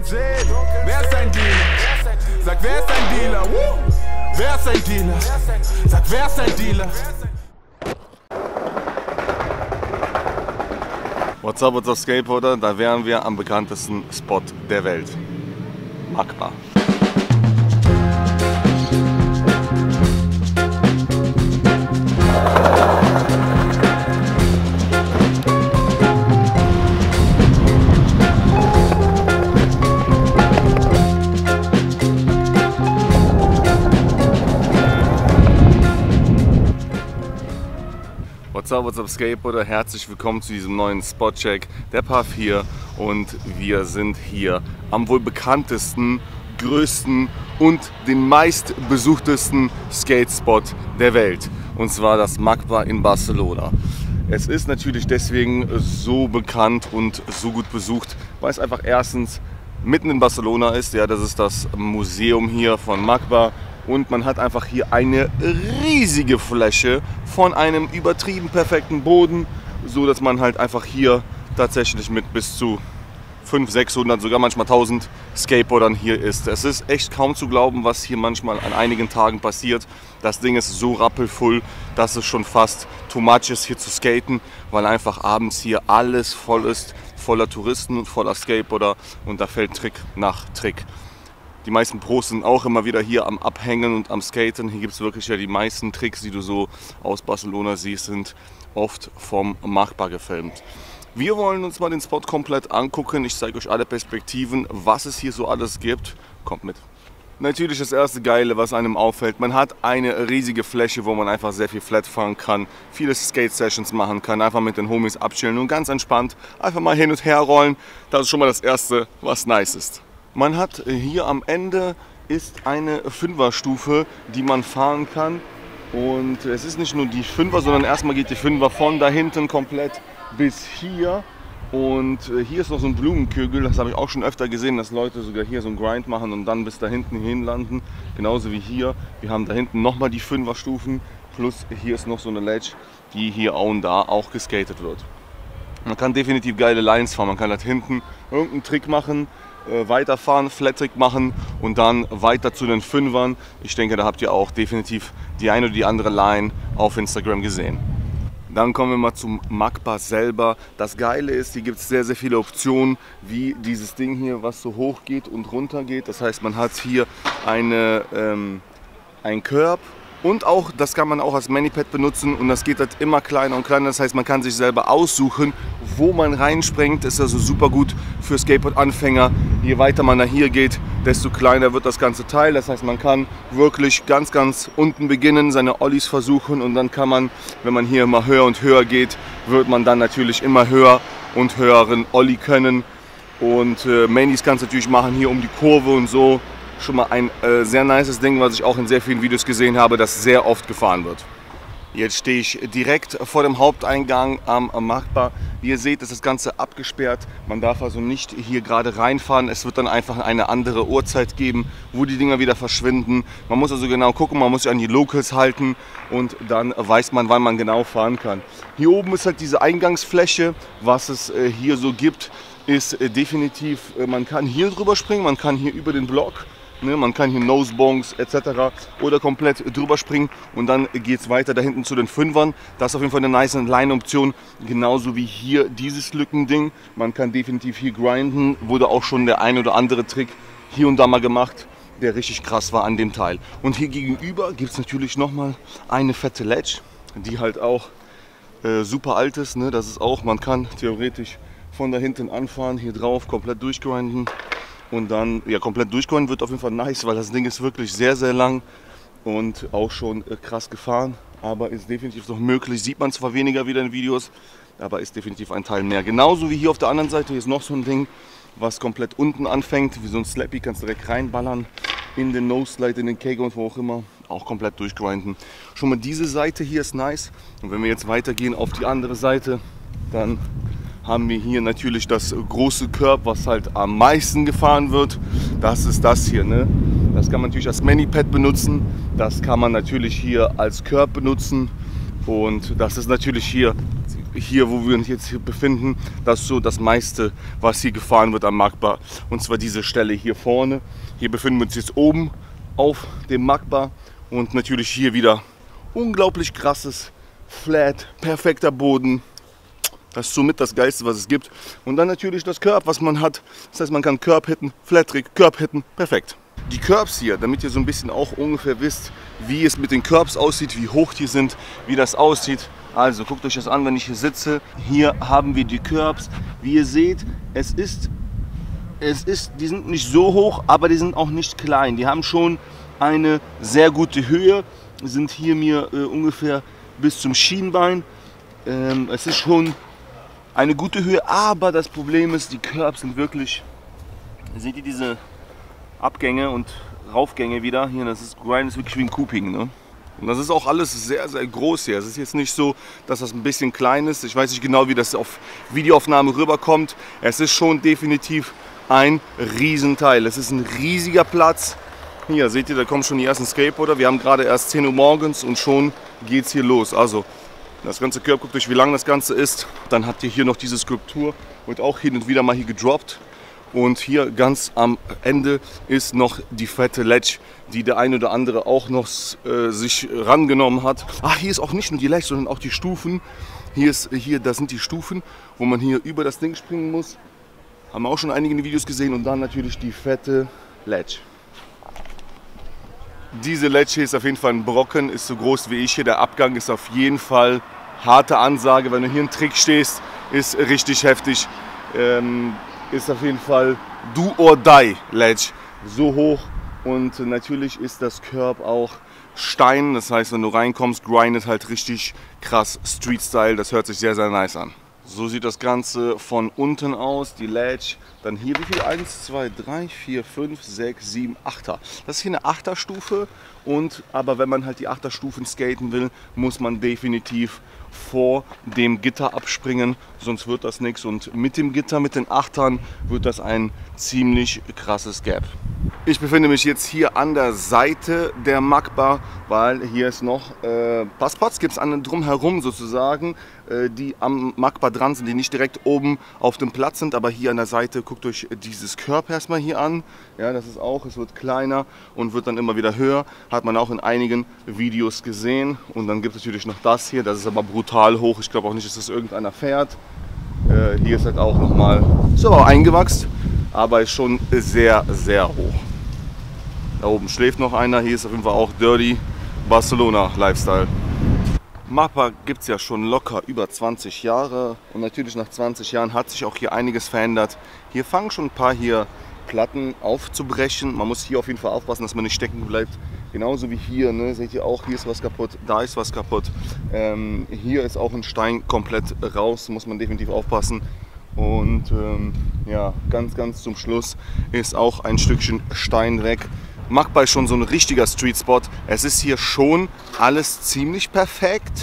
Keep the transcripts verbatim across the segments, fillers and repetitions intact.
Wer ist dein Dealer? Sag, wer ist dein Dealer? Woo! Wer ist dein Dealer? Sag, wer ist dein Dealer? What's up, what's up, Skateboarder? Da wären wir am bekanntesten Spot der Welt. Makba. What's up, what's up, Skateboarder? Herzlich willkommen zu diesem neuen Spotcheck. Der Puff hier und wir sind hier am wohl bekanntesten, größten und den meistbesuchtesten Skatespot der Welt. Und zwar das Makba in Barcelona. Es ist natürlich deswegen so bekannt und so gut besucht, weil es einfach erstens mitten in Barcelona ist. Ja, das ist das Museum hier von Makba. Und man hat einfach hier eine riesige Fläche von einem übertrieben perfekten Boden, so dass man halt einfach hier tatsächlich mit bis zu fünfhundert, sechshundert, sogar manchmal tausend Skateboardern hier ist. Es ist echt kaum zu glauben, was hier manchmal an einigen Tagen passiert. Das Ding ist so rappelvoll, dass es schon fast too much ist, hier zu skaten, weil einfach abends hier alles voll ist, voller Touristen und voller Skateboarder und da fällt Trick nach Trick. Die meisten Pros sind auch immer wieder hier am Abhängen und am Skaten. Hier gibt es wirklich ja die meisten Tricks, die du so aus Barcelona siehst, sind oft vom Makba gefilmt. Wir wollen uns mal den Spot komplett angucken. Ich zeige euch alle Perspektiven, was es hier so alles gibt. Kommt mit. Natürlich das erste Geile, was einem auffällt. Man hat eine riesige Fläche, wo man einfach sehr viel Flat fahren kann, viele Skate-Sessions machen kann, einfach mit den Homies abchillen und ganz entspannt einfach mal hin und her rollen. Das ist schon mal das Erste, was nice ist. Man hat hier am Ende ist eine Fünferstufe, die man fahren kann. Und es ist nicht nur die Fünfer, sondern erstmal geht die Fünfer von da hinten komplett bis hier. Und hier ist noch so ein Blumenkügel, das habe ich auch schon öfter gesehen, dass Leute sogar hier so einen Grind machen und dann bis da hinten hinlanden. Genauso wie hier. Wir haben da hinten nochmal die Fünferstufen, plus hier ist noch so eine Ledge, die hier und da auch geskatet wird. Man kann definitiv geile Lines fahren, man kann da hinten irgendeinen Trick machen, weiterfahren, Flat-Trick machen und dann weiter zu den Fünfern. Ich denke, da habt ihr auch definitiv die eine oder die andere Line auf Instagram gesehen. Dann kommen wir mal zum Makba selber. Das Geile ist, hier gibt es sehr, sehr viele Optionen, wie dieses Ding hier, was so hoch geht und runter geht. Das heißt, man hat hier eine, ähm, ein Curb. Und auch, das kann man auch als Manipad benutzen und das geht halt immer kleiner und kleiner. Das heißt, man kann sich selber aussuchen, wo man reinspringt. Das ist also super gut für Skateboard-Anfänger. Je weiter man da hier geht, desto kleiner wird das ganze Teil. Das heißt, man kann wirklich ganz, ganz unten beginnen, seine Ollies versuchen und dann kann man, wenn man hier immer höher und höher geht, wird man dann natürlich immer höher und höheren Ollie können. Und äh, Manis kannst du natürlich machen hier um die Kurve und so. Schon mal ein äh, sehr nices Ding, was ich auch in sehr vielen Videos gesehen habe, das sehr oft gefahren wird. Jetzt stehe ich direkt vor dem Haupteingang am, am Makba. Wie ihr seht, ist das Ganze abgesperrt. Man darf also nicht hier gerade reinfahren. Es wird dann einfach eine andere Uhrzeit geben, wo die Dinger wieder verschwinden. Man muss also genau gucken, man muss sich an die Locals halten und dann weiß man, wann man genau fahren kann. Hier oben ist halt diese Eingangsfläche, was es äh, hier so gibt, ist äh, definitiv, äh, man kann hier drüber springen, man kann hier über den Block. Ne, man kann hier Nosebongs et cetera oder komplett drüber springen und dann geht es weiter da hinten zu den Fünfern. Das ist auf jeden Fall eine nice Line-Option, genauso wie hier dieses Lückending. Man kann definitiv hier grinden, wurde auch schon der ein oder andere Trick hier und da mal gemacht, der richtig krass war an dem Teil. Und hier gegenüber gibt es natürlich nochmal eine fette Ledge, die halt auch äh, super alt ist. Ne? Das ist auch, man kann theoretisch von da hinten anfahren, hier drauf komplett durchgrinden. Und dann, ja, komplett durchgehen wird auf jeden Fall nice, weil das Ding ist wirklich sehr, sehr lang und auch schon äh, krass gefahren. Aber ist definitiv noch möglich, sieht man zwar weniger wieder in Videos, aber ist definitiv ein Teil mehr. Genauso wie hier auf der anderen Seite, hier ist noch so ein Ding, was komplett unten anfängt, wie so ein Slappy, kannst du direkt reinballern in den Nose-Slide, in den Kegel und wo auch immer, auch komplett durchgrinden. Schon mal diese Seite hier ist nice und wenn wir jetzt weitergehen auf die andere Seite, dann haben wir hier natürlich das große Curb, was halt am meisten gefahren wird. Das ist das hier, ne? Das kann man natürlich als Manipad benutzen. Das kann man natürlich hier als Curb benutzen. Und das ist natürlich hier, hier wo wir uns jetzt hier befinden, das ist so das meiste, was hier gefahren wird am Maqbar. Und zwar diese Stelle hier vorne. Hier befinden wir uns jetzt oben auf dem Maqbar und natürlich hier wieder unglaublich krasses, flat, perfekter Boden. Das ist somit das Geilste, was es gibt. Und dann natürlich das Curb, was man hat. Das heißt, man kann Curb hitten, Flat Trick, Curb hitten, perfekt. Die Curbs hier, damit ihr so ein bisschen auch ungefähr wisst, wie es mit den Curbs aussieht, wie hoch die sind, wie das aussieht. Also guckt euch das an, wenn ich hier sitze. Hier haben wir die Curbs. Wie ihr seht, es ist, es ist, die sind nicht so hoch, aber die sind auch nicht klein. Die haben schon eine sehr gute Höhe, sind hier mir äh, ungefähr bis zum Schienbein. Ähm, es ist schon eine gute Höhe, aber das Problem ist, die Curbs sind wirklich, seht ihr diese Abgänge und Raufgänge wieder, hier, das ist Grind, ist wirklich wie ein Cooping, ne? Und das ist auch alles sehr, sehr groß hier. Es ist jetzt nicht so, dass das ein bisschen klein ist. Ich weiß nicht genau, wie das auf Videoaufnahme rüberkommt. Es ist schon definitiv ein Riesenteil. Es ist ein riesiger Platz. Hier seht ihr, da kommen schon die ersten Skateboarder. Wir haben gerade erst zehn Uhr morgens und schon geht es hier los. Also das ganze Curb, guckt euch, wie lang das Ganze ist. Dann habt ihr hier noch diese Skulptur, wird auch hin und wieder mal hier gedroppt. Und hier ganz am Ende ist noch die fette Ledge, die der eine oder andere auch noch äh, sich rangenommen hat. Ach, hier ist auch nicht nur die Ledge, sondern auch die Stufen. Hier, ist, hier, das sind die Stufen, wo man hier über das Ding springen muss. Haben wir auch schon einige Videos gesehen. Und dann natürlich die fette Ledge. Diese Ledge hier ist auf jeden Fall ein Brocken, ist so groß wie ich hier. Der Abgang ist auf jeden Fall harte Ansage. Wenn du hier einen Trick stehst, ist richtig heftig. Ähm, ist auf jeden Fall do or die Ledge, so hoch. Und natürlich ist das Curb auch Stein, das heißt, wenn du reinkommst, grindet halt richtig krass Street Style, das hört sich sehr, sehr nice an. So sieht das Ganze von unten aus, die Ledge. Dann hier, wie viel? eins, zwei, drei, vier, fünf, sechs, sieben, achter. Das ist hier eine Achterstufe. Und, aber wenn man halt die Achterstufen skaten will, muss man definitiv vor dem Gitter abspringen, sonst wird das nichts. Und mit dem Gitter, mit den Achtern, wird das ein ziemlich krasses Gap. Ich befinde mich jetzt hier an der Seite der Maqbar, weil hier ist noch äh, Passports, gibt es drumherum sozusagen, äh, die am Maqbar dran sind, die nicht direkt oben auf dem Platz sind, aber hier an der Seite, guckt euch dieses Curb erstmal hier an. Ja, das ist auch, es wird kleiner und wird dann immer wieder höher, hat man auch in einigen Videos gesehen. Und dann gibt es natürlich noch das hier, das ist aber brutal hoch, ich glaube auch nicht, dass das irgendeiner fährt. Äh, hier ist halt auch nochmal, ist aber auch eingewachsen, aber ist schon sehr, sehr hoch. Da oben schläft noch einer, hier ist auf jeden Fall auch Dirty Barcelona Lifestyle. Maqbar gibt es ja schon locker über zwanzig Jahre und natürlich nach zwanzig Jahren hat sich auch hier einiges verändert. Hier fangen schon ein paar hier Platten aufzubrechen. Man muss hier auf jeden Fall aufpassen, dass man nicht stecken bleibt. Genauso wie hier, ne? Seht ihr auch, hier ist was kaputt, da ist was kaputt. Ähm, hier ist auch ein Stein komplett raus, muss man definitiv aufpassen. Und ähm, ja, ganz, ganz zum Schluss ist auch ein Stückchen Stein weg. Maqbar ist schon so ein richtiger Street Spot. Es ist hier schon alles ziemlich perfekt,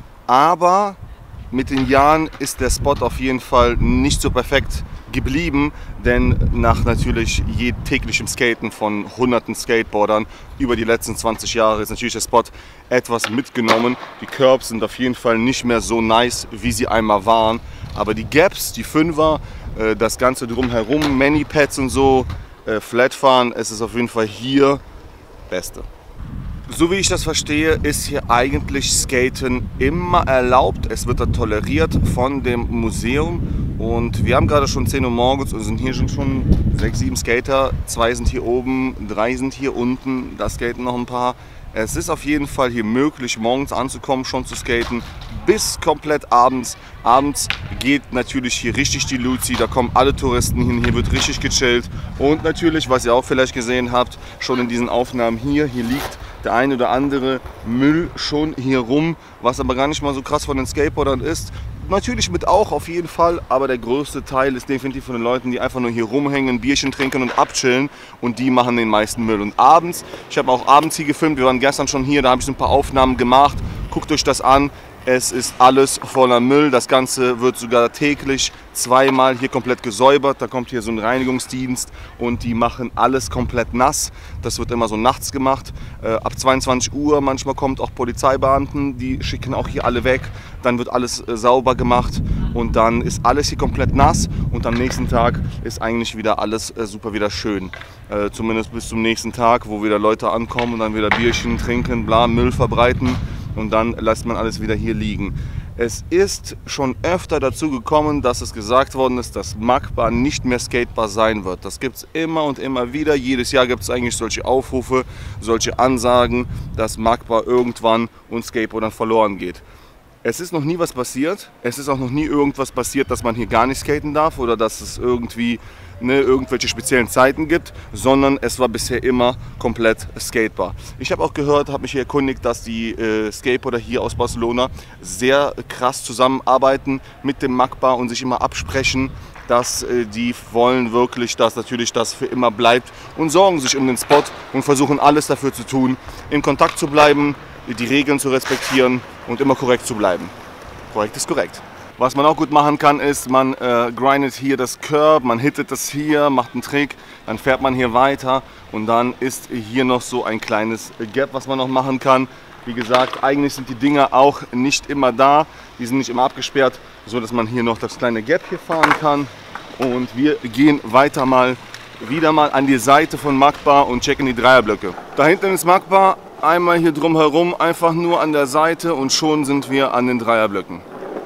aber mit den Jahren ist der Spot auf jeden Fall nicht so perfekt geblieben, denn nach natürlich täglichem Skaten von hunderten Skateboardern über die letzten zwanzig Jahre ist natürlich der Spot etwas mitgenommen. Die Curbs sind auf jeden Fall nicht mehr so nice, wie sie einmal waren, aber die Gaps, die Fünfer, das Ganze drumherum, Many-Pads und so, Flatfahren, es ist auf jeden Fall hier Beste. So wie ich das verstehe, ist hier eigentlich Skaten immer erlaubt. Es wird da toleriert von dem Museum. Und wir haben gerade schon zehn Uhr morgens und sind hier schon, schon sechs, sieben Skater. Zwei sind hier oben, drei sind hier unten, da skaten noch ein paar. Es ist auf jeden Fall hier möglich, morgens anzukommen, schon zu skaten, bis komplett abends. Abends geht natürlich hier richtig die Luzi, da kommen alle Touristen hin, hier wird richtig gechillt. Und natürlich, was ihr auch vielleicht gesehen habt, schon in diesen Aufnahmen hier, hier liegt der ein oder andere Müll schon hier rum, was aber gar nicht mal so krass von den Skateboardern ist. Natürlich mit auch auf jeden Fall, aber der größte Teil ist definitiv von den Leuten, die einfach nur hier rumhängen, ein Bierchen trinken und abchillen, und die machen den meisten Müll. Und abends, ich habe auch abends hier gefilmt, wir waren gestern schon hier, da habe ich so ein paar Aufnahmen gemacht, guckt euch das an. Es ist alles voller Müll. Das Ganze wird sogar täglich zweimal hier komplett gesäubert. Da kommt hier so ein Reinigungsdienst und die machen alles komplett nass. Das wird immer so nachts gemacht. Äh, ab zweiundzwanzig Uhr manchmal kommt auch Polizeibeamten, die schicken auch hier alle weg. Dann wird alles äh, sauber gemacht und dann ist alles hier komplett nass und am nächsten Tag ist eigentlich wieder alles äh, super wieder schön. Äh, zumindest bis zum nächsten Tag, wo wieder Leute ankommen und dann wieder Bierchen trinken, bla, Müll verbreiten. Und dann lässt man alles wieder hier liegen. Es ist schon öfter dazu gekommen, dass es gesagt worden ist, dass Magba nicht mehr skatebar sein wird. Das gibt es immer und immer wieder. Jedes Jahr gibt es eigentlich solche Aufrufe, solche Ansagen, dass Magba irgendwann und Skateboardern verloren geht. Es ist noch nie was passiert. Es ist auch noch nie irgendwas passiert, dass man hier gar nicht skaten darf oder dass es irgendwie ne, irgendwelche speziellen Zeiten gibt, sondern es war bisher immer komplett skatebar. Ich habe auch gehört, habe mich hier erkundigt, dass die äh, Skateboarder hier aus Barcelona sehr krass zusammenarbeiten mit dem Magba und sich immer absprechen, dass äh, die wollen wirklich, dass natürlich das für immer bleibt und sorgen sich um den Spot und versuchen alles dafür zu tun, in Kontakt zu bleiben, die Regeln zu respektieren und immer korrekt zu bleiben. Korrekt ist korrekt. Was man auch gut machen kann, ist, man äh, grindet hier das Curb, man hittet das hier, macht einen Trick, dann fährt man hier weiter und dann ist hier noch so ein kleines Gap, was man noch machen kann. Wie gesagt, eigentlich sind die Dinger auch nicht immer da, die sind nicht immer abgesperrt, so dass man hier noch das kleine Gap hier fahren kann. Und wir gehen weiter mal, wieder mal an die Seite von Magba und checken die Dreierblöcke. Da hinten ist Magba. Einmal hier drum herum, einfach nur an der Seite und schon sind wir an den Dreierblöcken.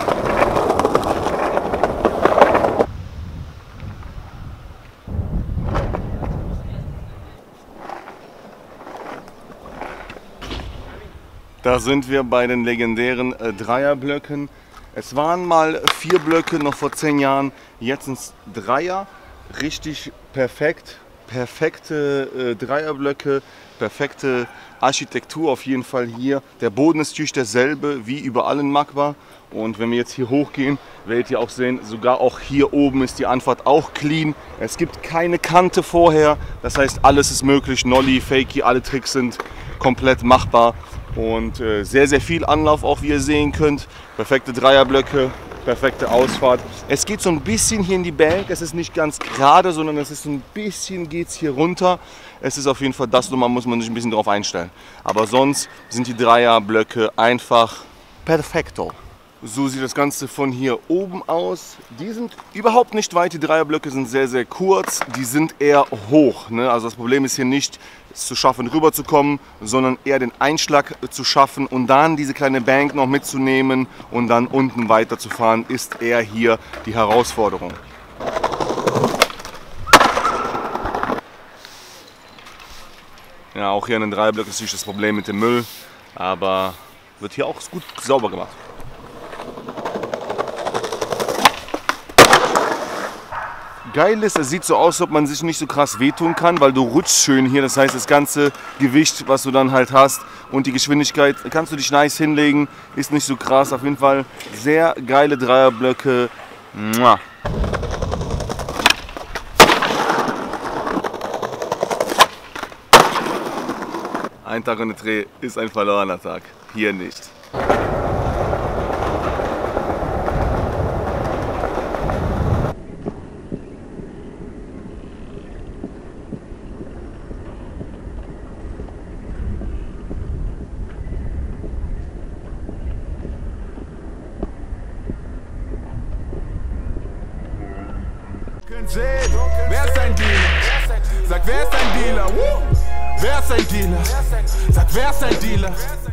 Da sind wir bei den legendären äh, Dreierblöcken. Es waren mal vier Blöcke noch vor zehn Jahren, jetzt sind es Dreier. Richtig perfekt, perfekte äh, Dreierblöcke, perfekte Architektur auf jeden Fall hier. Der Boden ist natürlich derselbe wie überall in Magba. Und wenn wir jetzt hier hochgehen, werdet ihr auch sehen, sogar auch hier oben ist die Anfahrt auch clean. Es gibt keine Kante vorher, das heißt alles ist möglich. Nollie, Fakey, alle Tricks sind komplett machbar. Und äh, sehr, sehr viel Anlauf auch, wie ihr sehen könnt. Perfekte Dreierblöcke, perfekte Ausfahrt. Es geht so ein bisschen hier in die Bank, es ist nicht ganz gerade, sondern es ist so ein bisschen geht es hier runter. Es ist auf jeden Fall das, Nummer muss man sich ein bisschen darauf einstellen. Aber sonst sind die Dreierblöcke einfach perfekto. So sieht das Ganze von hier oben aus. Die sind überhaupt nicht weit, die Dreierblöcke sind sehr, sehr kurz. Die sind eher hoch, ne? Also das Problem ist hier nicht, es zu schaffen, rüberzukommen, sondern eher den Einschlag zu schaffen und dann diese kleine Bank noch mitzunehmen und dann unten weiterzufahren, ist eher hier die Herausforderung. Ja, auch hier an den Dreierblöcken ist natürlich das Problem mit dem Müll, aber wird hier auch gut sauber gemacht. Geil ist, es sieht so aus, als ob man sich nicht so krass wehtun kann, weil du rutschst schön hier. Das heißt, das ganze Gewicht, was du dann halt hast und die Geschwindigkeit, kannst du dich nice hinlegen, ist nicht so krass. Auf jeden Fall sehr geile Dreierblöcke. Mua. Ein Tag ohne Dreh ist ein verlorener Tag. Hier nicht. Sehen, wer ist ein Dealer? Sag, wer ist ein Dealer? Woo! Wer ist ein Dealer? Sag, wer ist ein Dealer?